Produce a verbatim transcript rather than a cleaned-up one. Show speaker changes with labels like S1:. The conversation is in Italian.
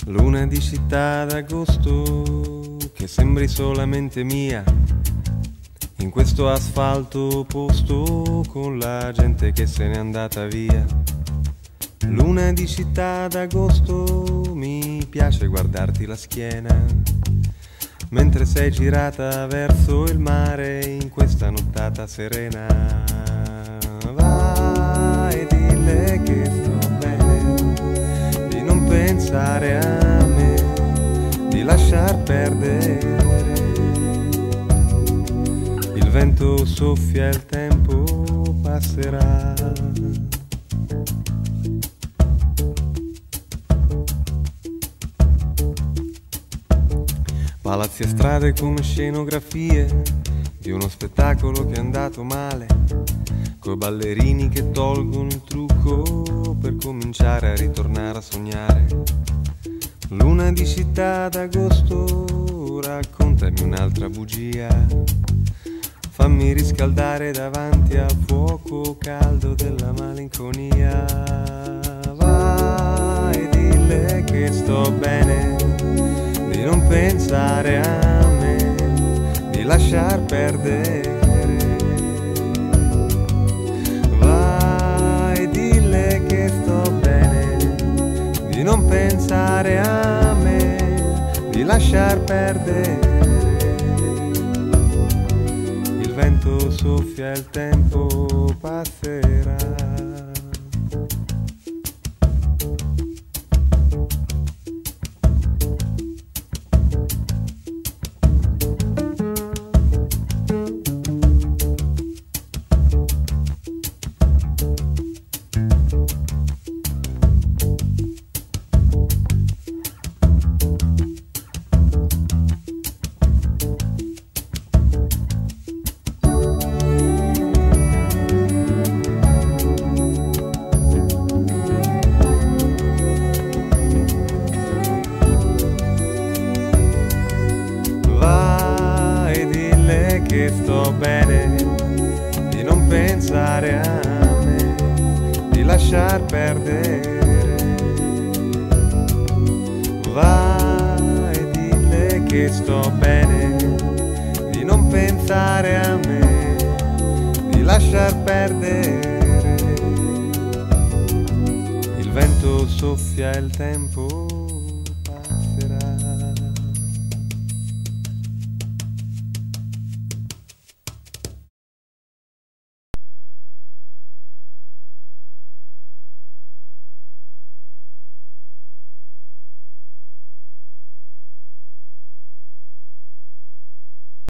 S1: Luna di città d'agosto che sembri solamente mia, in questo asfalto posto con la gente che se n'è andata via. Luna di città d'agosto, mi piace guardarti la schiena mentre sei girata verso il mare in questa nottata serena. Vai e dille che sto bene, di non pensare a me, di lasciar perdere. Il vento soffia, il tempo passerà. Palazzi e strade come scenografie di uno spettacolo che è andato male, coi ballerini che tolgono il trucco per cominciare a ritornare a sognare. Luna di città d'agosto, raccontami un'altra bugia, fammi riscaldare davanti al fuoco caldo della malinconia. Vai, dille che sto bene, di non pensare a me, di lasciar perdere. Vai, dille che sto bene, di non pensare a me, di lasciar perdere. Il vento soffia, il tempo passerà. Che sto bene, di non pensare a me, di lasciar perdere. Vai, dille che sto bene, di non pensare a me, di lasciar perdere. Il vento soffia, il tempo